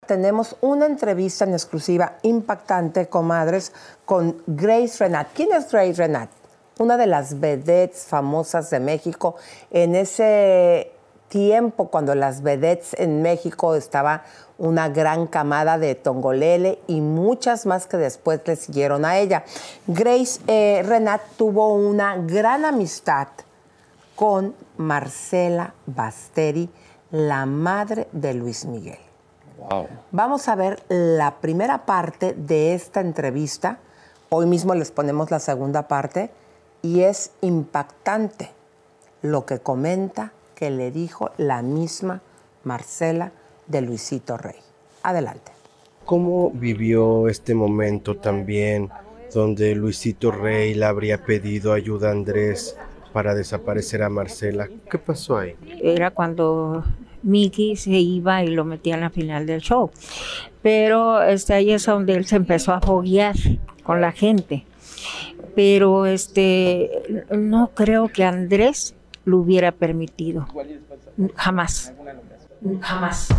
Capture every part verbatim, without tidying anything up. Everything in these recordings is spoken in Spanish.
tenemos una entrevista en exclusiva impactante, comadres, con Grace Renat. ¿Quién es Grace Renat? Una de las vedettes famosas de México. En ese tiempo, cuando las vedettes en México estaba una gran camada de Tongolele y muchas más que después le siguieron a ella. Grace eh, Renat tuvo una gran amistad con Marcela Basteri, la madre de Luis Miguel. Wow. Vamos a ver la primera parte de esta entrevista. Hoy mismo les ponemos la segunda parte y es impactante lo que comenta que le dijo la misma Marcela de Luisito Rey. Adelante. ¿Cómo vivió este momento también donde Luisito Rey le habría pedido ayuda a Andrés para desaparecer a Marcela? ¿Qué pasó ahí? Era cuando Mickey se iba y lo metía en la final del show. Pero este, ahí es donde él se empezó a foguear con la gente. Pero este, no creo que Andrés lo hubiera permitido. Jamás. Jamás.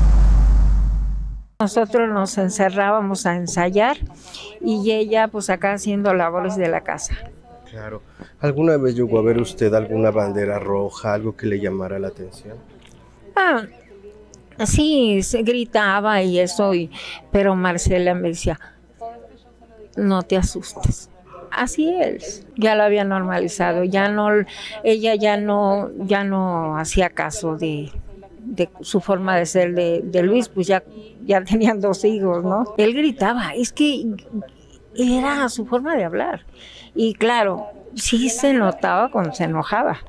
Nosotros nos encerrábamos a ensayar y ella pues acá haciendo labores de la casa. Claro. ¿Alguna vez llegó a ver usted alguna bandera roja, algo que le llamara la atención? Ah, sí, se gritaba y eso, y, pero Marcela me decía, no te asustes. Así es, ya lo había normalizado, ya no, ella ya no, ya no hacía caso de, de su forma de ser de, de Luis, pues ya, ya tenían dos hijos, ¿no? Él gritaba, es que era su forma de hablar. Y claro, sí se notaba cuando se enojaba.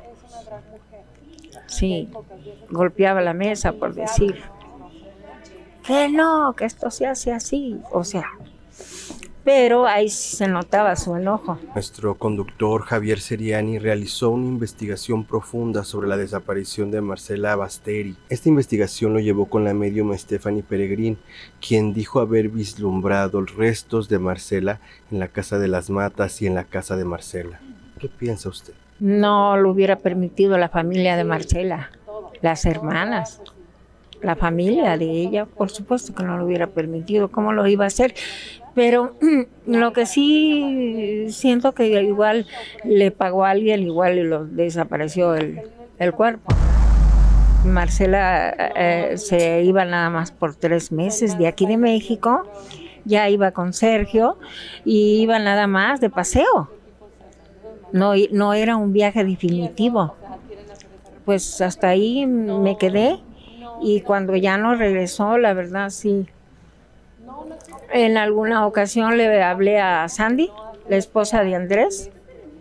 Sí, golpeaba la mesa por decir que no, que esto se hace así, o sea, pero ahí sí se notaba su enojo. Nuestro conductor Javier Seriani realizó una investigación profunda sobre la desaparición de Marcela Basteri. Esta investigación lo llevó con la médium Stephanie Peregrín, quien dijo haber vislumbrado restos de Marcela en la casa de las Matas y en la casa de Marcela. ¿Qué piensa usted? No lo hubiera permitido la familia de Marcela, las hermanas, la familia de ella, por supuesto que no lo hubiera permitido. ¿Cómo lo iba a hacer? Pero lo que sí siento que igual le pagó a alguien, igual y lo desapareció el, el cuerpo. Marcela eh, se iba nada más por tres meses de aquí de México, ya iba con Sergio y iba nada más de paseo. No, no era un viaje definitivo. Pues hasta ahí me quedé y cuando ya no regresó, la verdad sí. En alguna ocasión le hablé a Sandy, la esposa de Andrés,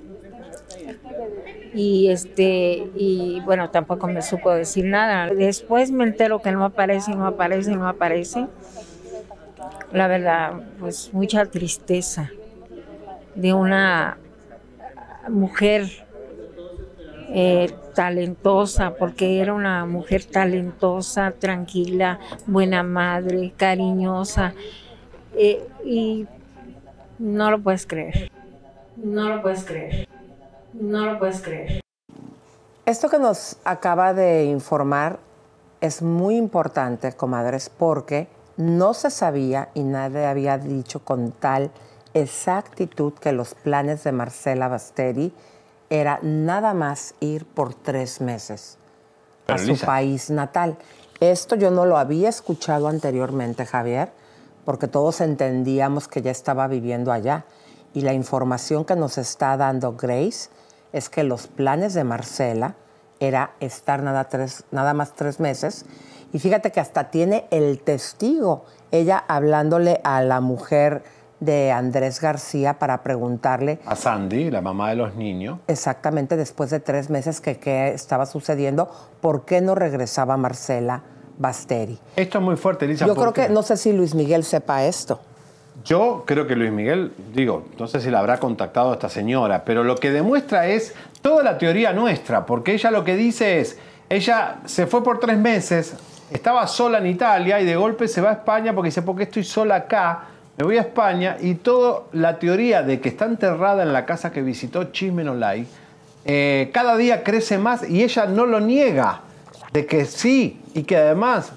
y este y bueno, tampoco me supo decir nada. Después me entero que no aparece, no aparece, no aparece. La verdad, pues mucha tristeza de una mujer eh, talentosa, porque era una mujer talentosa, tranquila, buena madre, cariñosa. Eh, y no lo puedes creer, no lo puedes creer, no lo puedes creer. Esto que nos acaba de informar es muy importante, comadres, porque no se sabía y nadie había dicho con tal exactitud que los planes de Marcela Basteri era nada más ir por tres meses a Pero, su Lisa, país natal. Esto yo no lo había escuchado anteriormente, Javier, porque todos entendíamos que ya estaba viviendo allá. Y la información que nos está dando Grace es que los planes de Marcela era estar nada, tres, nada más tres meses. Y fíjate que hasta tiene el testigo, ella hablándole a la mujer de Andrés García para preguntarle... A Sandy, la mamá de los niños. Exactamente, después de tres meses que qué estaba sucediendo, ¿por qué no regresaba Marcela Basteri? Esto es muy fuerte, Elisa. Yo creo que, no sé si Luis Miguel sepa esto. Yo creo que Luis Miguel, digo, no sé si la habrá contactado a esta señora, pero lo que demuestra es toda la teoría nuestra, porque ella lo que dice es, ella se fue por tres meses, estaba sola en Italia y de golpe se va a España porque dice, ¿por qué estoy sola acá? Me voy a España y toda la teoría de que está enterrada en la casa que visitó Chismenolay, eh, cada día crece más y ella no lo niega, de que sí y que además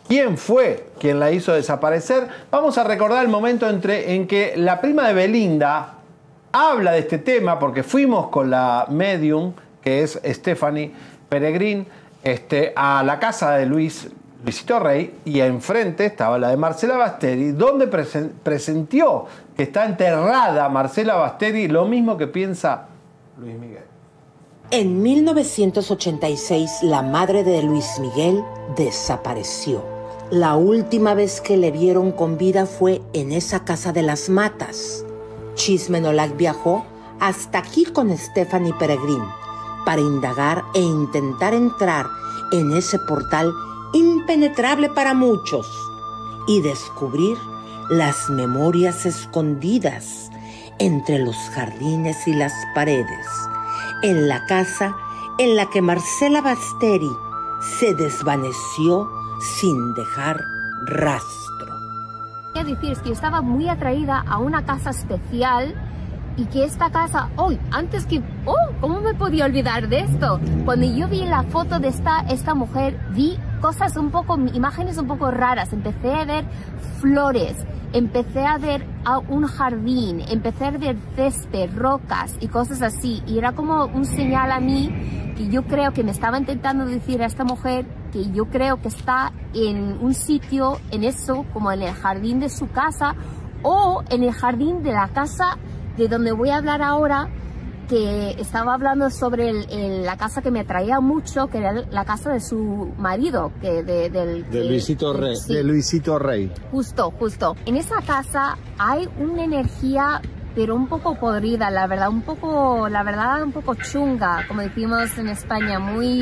quién fue quien la hizo desaparecer. Vamos a recordar el momento entre, en que la prima de Belinda habla de este tema, porque fuimos con la medium, que es Stephanie Peregrín, este, a la casa de Luis, Luisito Rey, y enfrente estaba la de Marcela Basteri, donde presen, presentió que está enterrada Marcela Basteri, lo mismo que piensa Luis Miguel. En mil novecientos ochenta y seis, la madre de Luis Miguel desapareció. La última vez que le vieron con vida fue en esa casa de las Matas. Chismenolac viajó hasta aquí con Stephanie Peregrín para indagar e intentar entrar en ese portal impenetrable para muchos y descubrir las memorias escondidas entre los jardines y las paredes, en la casa en la que Marcela Basteri se desvaneció sin dejar rastro. Quiero decir, es que yo estaba muy atraída a una casa especial y que esta casa, hoy, oh, antes que, oh, ¿cómo me podía olvidar de esto? Cuando yo vi la foto de esta, esta mujer, vi cosas un poco, imágenes un poco raras. Empecé a ver flores, empecé a ver a un jardín, empecé a ver césped, rocas y cosas así. Y era como un señal a mí que yo creo que me estaba intentando decir a esta mujer que yo creo que está en un sitio, en eso, como en el jardín de su casa o en el jardín de la casa de donde voy a hablar ahora, que estaba hablando sobre el, el, la casa que me atraía mucho, que era la casa de su marido, que de, del, de Luisito Rey. Sí, de Luisito Rey. Justo, justo. En esa casa hay una energía, pero un poco podrida, la verdad, un poco, la verdad, un poco chunga, como decimos en España, muy,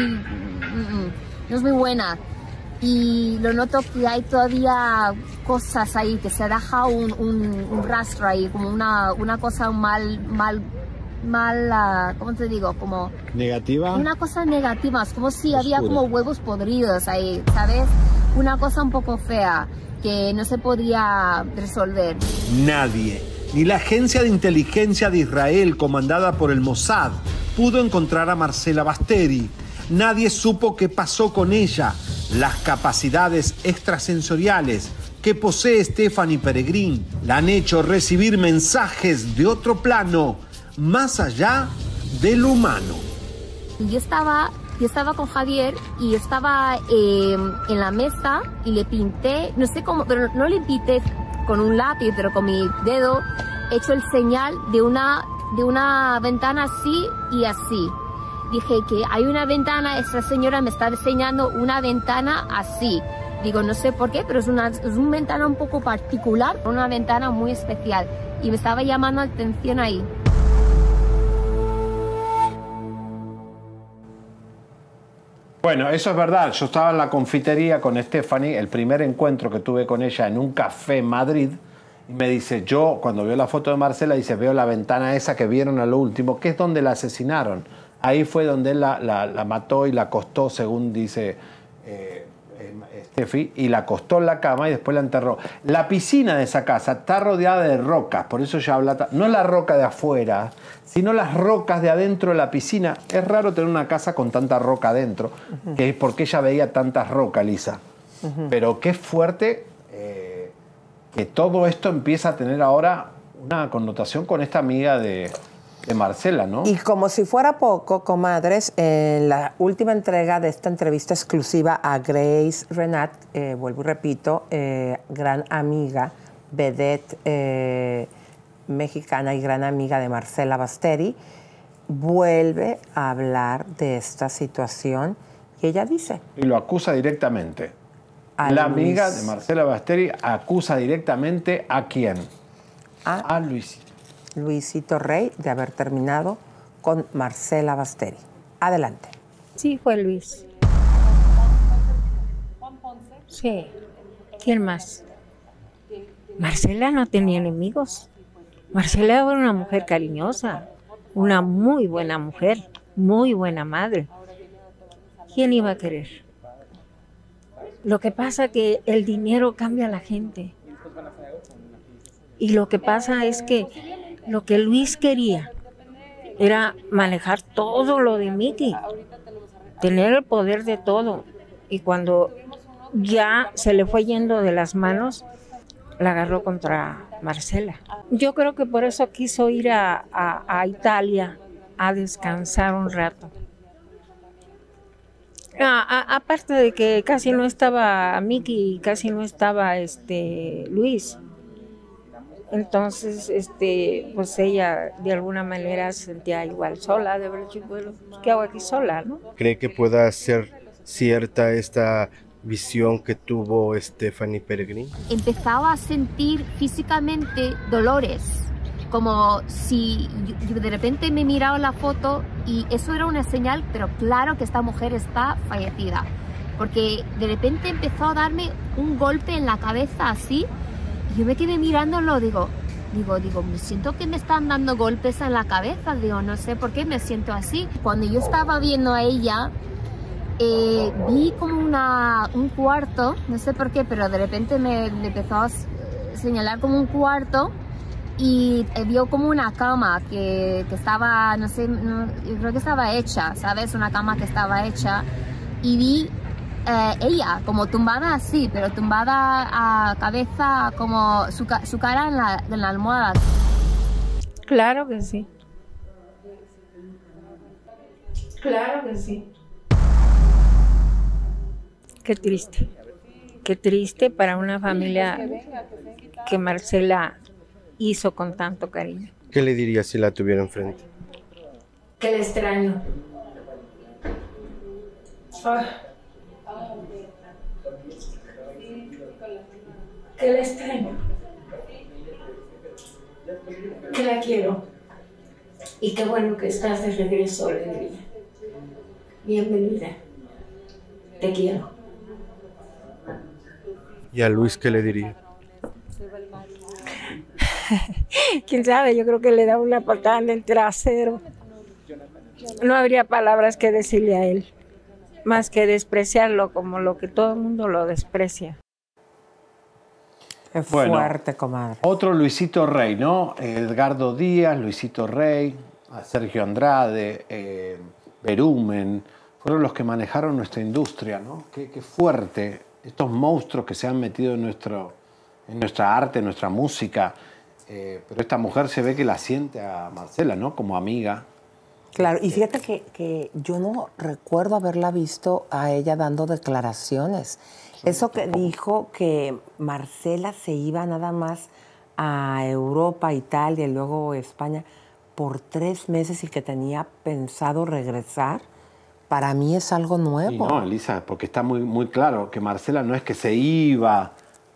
no es muy buena. Y lo noto que hay todavía cosas ahí, que se deja un, un, un rastro ahí, como una, una cosa mal, mal, mal, uh, ¿cómo te digo? Como negativa. Una cosa negativa, es como si había como huevos podridos ahí, ¿sabes? Una cosa un poco fea que no se podía resolver. Nadie, ni la agencia de inteligencia de Israel comandada por el Mossad, pudo encontrar a Marcela Basteri. Nadie supo qué pasó con ella. Las capacidades extrasensoriales que posee Stephanie Peregrín la han hecho recibir mensajes de otro plano, más allá de lo humano. Yo estaba, yo estaba con Javier y estaba eh, en la mesa y le pinté, no sé cómo, pero no le pinté con un lápiz, pero con mi dedo he hecho el señal de una, de una ventana así y así. Dije que hay una ventana, esta señora me está enseñando una ventana así. Digo, no sé por qué, pero es una, es una ventana un poco particular, una ventana muy especial. Y me estaba llamando la atención ahí. Bueno, eso es verdad. Yo estaba en la confitería con Stephanie, el primer encuentro que tuve con ella en un café en Madrid. Y me dice, yo, cuando veo la foto de Marcela, dice, veo la ventana esa que vieron a lo último, que es donde la asesinaron. Ahí fue donde él la, la, la mató y la acostó, según dice eh, eh, Steffi, y la acostó en la cama y después la enterró. La piscina de esa casa está rodeada de rocas, por eso ella habla, no la roca de afuera, sino las rocas de adentro de la piscina. Es raro tener una casa con tanta roca adentro, uh-huh. que es porque ella veía tantas rocas, Lisa. Uh-huh. Pero qué fuerte eh, que todo esto empieza a tener ahora una connotación con esta amiga de... de Marcela, ¿no? Y como si fuera poco, comadres, en la última entrega de esta entrevista exclusiva a Grace Renat, eh, vuelvo y repito, eh, gran amiga, vedette eh, mexicana y gran amiga de Marcela Basteri, vuelve a hablar de esta situación y ella dice... Y lo acusa directamente. La Luis. Amiga de Marcela Basteri acusa directamente ¿a quién? A, a Luisito. Luisito Rey, de haber terminado con Marcela Basteri. Adelante. Sí, fue Luis. Sí. ¿Quién más? Marcela no tenía enemigos. Marcela era una mujer cariñosa, una muy buena mujer, muy buena madre. ¿Quién iba a querer? Lo que pasa es que el dinero cambia a la gente. Y lo que pasa es que lo que Luis quería era manejar todo lo de Miki, tener el poder de todo. Y cuando ya se le fue yendo de las manos, la agarró contra Marcela. Yo creo que por eso quiso ir a, a, a Italia a descansar un rato. A, a, aparte de que casi no estaba Miki y casi no estaba este Luis. Entonces, este, pues ella de alguna manera se sentía igual sola, de verdad, bueno, ¿qué hago aquí sola, no? ¿Cree que pueda ser cierta esta visión que tuvo Stephanie Peregrín? Empezaba a sentir físicamente dolores, como si yo, yo de repente me miraba la foto y eso era una señal, pero claro que esta mujer está fallecida, porque de repente empezó a darme un golpe en la cabeza así. Yo me quedé mirándolo, digo, digo, digo, me siento que me están dando golpes en la cabeza, digo, no sé por qué me siento así. Cuando yo estaba viendo a ella, eh, vi como una, un cuarto, no sé por qué, pero de repente me, me empezó a señalar como un cuarto y eh, vio como una cama que, que estaba, no sé, no, yo creo que estaba hecha, ¿sabes? Una cama que estaba hecha y vi Eh, ella como tumbada así, pero tumbada a cabeza, como su, su cara en la, en la almohada. Claro que sí. Claro que sí. Qué triste. Qué triste para una familia que Marcela hizo con tanto cariño. ¿Qué le diría si la tuviera enfrente? Que le extraño. Ah. Que la extraño, que la quiero y qué bueno que estás de regreso, Alegría. Bienvenida, te quiero. ¿Y a Luis qué le diría? Quién sabe, yo creo que le da una patada en el trasero. No habría palabras que decirle a él, más que despreciarlo como lo que todo el mundo lo desprecia. Qué Bueno, fuerte, comadre. Otro Luisito Rey, ¿no? Edgardo Díaz, Luisito Rey, Sergio Andrade, eh, Berumen, fueron los que manejaron nuestra industria, ¿no? Qué, qué fuerte, estos monstruos que se han metido en, nuestro, en nuestra arte, en nuestra música. Eh, pero esta mujer se ve que la siente a Marcela, ¿no? Como amiga. Claro, y fíjate que, que yo no recuerdo haberla visto a ella dando declaraciones. Eso que dijo que Marcela se iba nada más a Europa, Italia y luego España por tres meses y que tenía pensado regresar, para mí es algo nuevo. Y no, Elisa, porque está muy, muy claro que Marcela no es que se iba,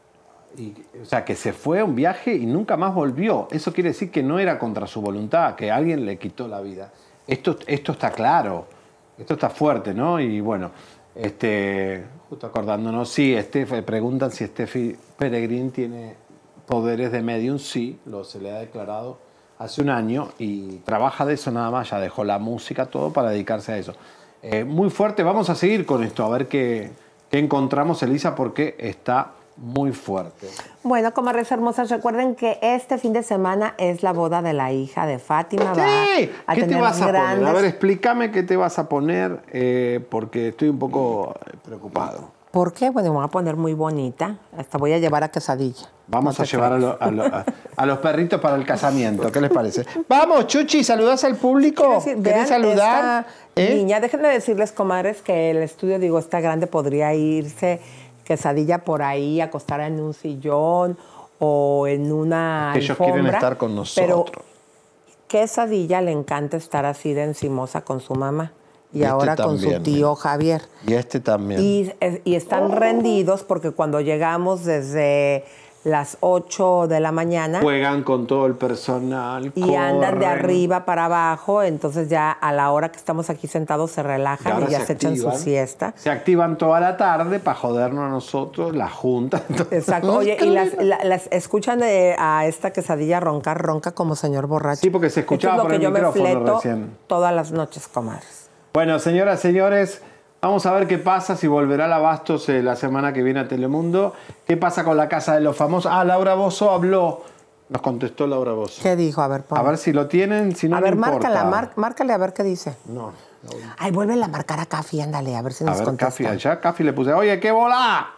y, o sea, que se fue a un viaje y nunca más volvió. Eso quiere decir que no era contra su voluntad, que alguien le quitó la vida. Esto, esto está claro, esto está fuerte, ¿no? Y bueno, este, justo acordándonos, sí, Steph, preguntan si Steffi Peregrín tiene poderes de medium. Sí, lo se le ha declarado hace un año y trabaja de eso nada más, ya dejó la música, todo para dedicarse a eso. Eh, muy fuerte, vamos a seguir con esto, a ver qué, qué encontramos, Elisa, porque está muy fuerte. Bueno, comadres hermosas, recuerden que este fin de semana es la boda de la hija de Fátima. Sí, Va a ¿qué te tener vas a grandes... poner? A ver, explícame qué te vas a poner, eh, porque estoy un poco preocupado. ¿Por qué? Bueno, me voy a poner muy bonita. Hasta voy a llevar a Quesadilla. Vamos No a te llevar a, lo- a lo- a- a los perritos para el casamiento. ¿Qué les parece? Vamos, Chuchi, ¿saludás al público? Quiero decir, ¿Querés vean saludar? esta ¿Eh? niña, déjenme decirles, comadres, que el estudio, digo, está grande, podría irse Quesadilla por ahí, acostar en un sillón o en una Ellos alfombra, quieren estar con nosotros. Pero Quesadilla le encanta estar así de encimosa con su mamá y, Y este ahora con también, su tío mira. Javier. Y este también. Y, y están rendidos porque cuando llegamos desde las ocho de la mañana Juegan con todo el personal. y andan de corren. arriba para abajo, entonces ya a la hora que estamos aquí sentados se Y relajan ahora y ya se, echan su activan. siesta. Se activan toda la tarde para jodernos a nosotros, la junta. Exacto. Oye, y las, la- las escuchan de- a esta Quesadilla roncar, ronca como señor borracho. Sí, porque se Esto escuchaba es lo por que el yo me micrófono fleto recién. todas las noches, comadres. Bueno, señoras, señores, vamos a ver qué pasa, si volverá la Bastos eh, la semana que viene a Telemundo. ¿Qué pasa con la Casa de los Famosos? Ah, Laura Bozzo habló. Nos contestó Laura Bozzo. ¿Qué dijo? A ver, pon. A ver si lo tienen, si no a no ver, importa. márcala, mar- márcale a ver qué dice. No. Ay, vuelve a marcar a Cafi, ándale, a ver si A nos ver, contesta. Cafi allá. Cafi le puse, oye, ¿qué bola?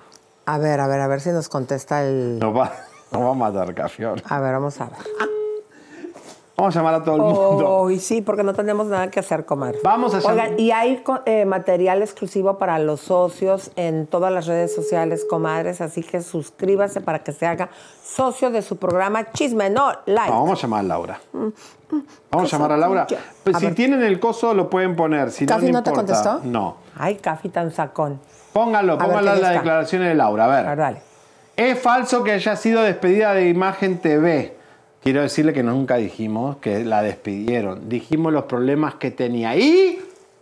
A ver, a ver, a ver si nos contesta el... Nos va, nos va a matar, Cafión. A ver, vamos a ver. Vamos a llamar a todo el mundo. Oh, y sí, porque no tenemos nada que hacer, comadre. Vamos a llamar. Oigan, y hay eh, material exclusivo para los socios en todas las redes sociales, comadres, así que suscríbase para que se haga socio de su programa Chisme No Like. No, vamos a llamar a Laura. Vamos a llamar a Laura. Pues A si ver. tienen el coso, lo pueden poner. Si ¿Cafi no, no no te importa. contestó? No. Ay, Cafi tan sacón. Póngalo, A ver, póngalo ¿quién en las está? declaraciones de Laura. A ver. A ver, dale. Es falso que haya sido despedida de Imagen T V. Quiero decirle que nunca dijimos que la despidieron. Dijimos los problemas que tenía. Y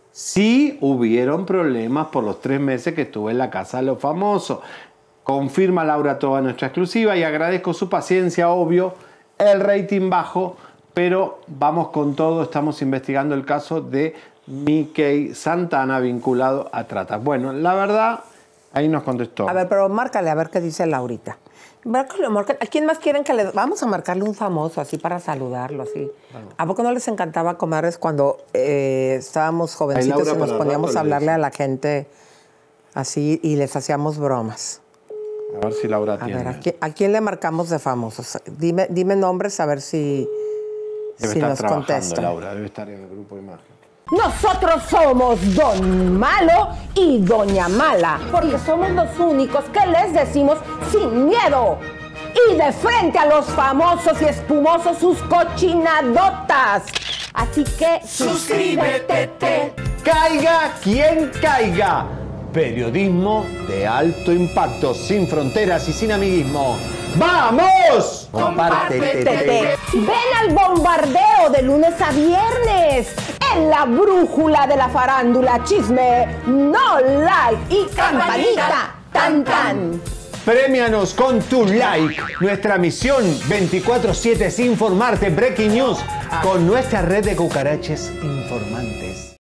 sí hubieron problemas por los tres meses que estuve en la Casa de los Famosos. Confirma Laura toda nuestra exclusiva y agradezco su paciencia, obvio. El rating bajo, pero vamos con todo. Estamos investigando el caso de Mickey Santana vinculado a trata. Bueno, la verdad, ahí nos contestó. A ver, pero márcale a ver qué dice Laurita. Márcale, márcale. ¿A quién más quieren que le... Vamos a marcarle un famoso así para saludarlo, así. ¿A poco no les encantaba, comadres, cuando eh, estábamos jovencitos Laura, y nos para poníamos rato a le hablarle a dice. la gente así y les hacíamos bromas? A ver si Laura A tiene. ver, ¿a quién, a quién le marcamos de famosos? Dime, dime nombres a ver si, Debe si estar nos trabajando, contestan. Laura. Debe estar en el grupo de imagen. Nosotros somos Don Malo y Doña Mala, porque somos los únicos que les decimos sin miedo y de frente a los famosos y espumosos sus cochinadotas. Así que suscríbete. Caiga quien caiga. Periodismo de alto impacto, sin fronteras y sin amiguismo. ¡Vamos! Compártete. Ven al bombardeo de lunes a viernes en la brújula de la farándula, Chisme No Like y campanita tan tan. Premianos con tu like. Nuestra misión veinticuatro siete es informarte. Breaking News con nuestra red de cucaraches informantes.